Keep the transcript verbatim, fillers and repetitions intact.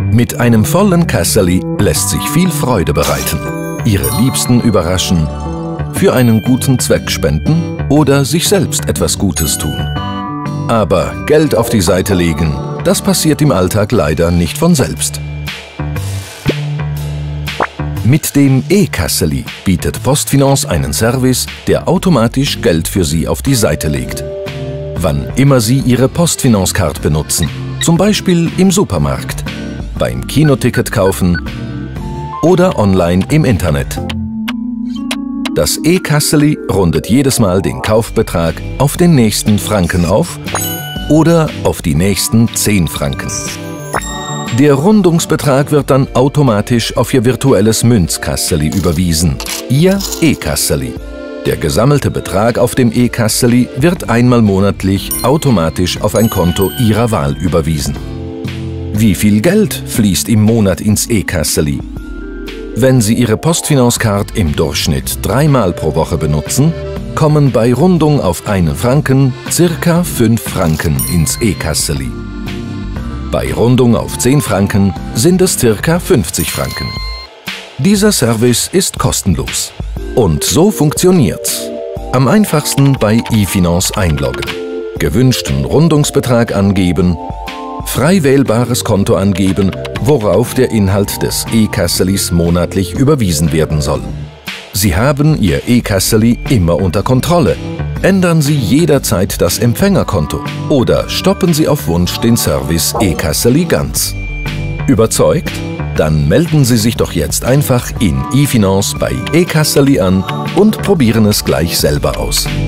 Mit einem vollen Kasseli lässt sich viel Freude bereiten, Ihre Liebsten überraschen, für einen guten Zweck spenden oder sich selbst etwas Gutes tun. Aber Geld auf die Seite legen, das passiert im Alltag leider nicht von selbst. Mit dem E-Kasseli bietet PostFinance einen Service, der automatisch Geld für Sie auf die Seite legt. Wann immer Sie Ihre PostFinance-Card benutzen, zum Beispiel im Supermarkt, beim Kinoticket kaufen oder online im Internet. Das E-Kasseli rundet jedes Mal den Kaufbetrag auf den nächsten Franken auf oder auf die nächsten zehn Franken. Der Rundungsbetrag wird dann automatisch auf Ihr virtuelles Münzkasseli überwiesen, Ihr E-Kasseli. Der gesammelte Betrag auf dem E-Kasseli wird einmal monatlich automatisch auf ein Konto Ihrer Wahl überwiesen. Wie viel Geld fließt im Monat ins E-Kasseli? Wenn Sie Ihre PostFinance-Card im Durchschnitt dreimal pro Woche benutzen, kommen bei Rundung auf einen Franken circa fünf Franken ins E-Kasseli. Bei Rundung auf zehn Franken sind es circa fünfzig Franken. Dieser Service ist kostenlos. Und so funktioniert's. Am einfachsten bei iFinance einloggen, gewünschten Rundungsbetrag angeben, frei wählbares Konto angeben, worauf der Inhalt des E-Kasselis monatlich überwiesen werden soll. Sie haben Ihr E-Kasseli immer unter Kontrolle. Ändern Sie jederzeit das Empfängerkonto oder stoppen Sie auf Wunsch den Service E-Kasseli ganz. Überzeugt? Dann melden Sie sich doch jetzt einfach in iFinance bei E-Kasseli an und probieren es gleich selber aus.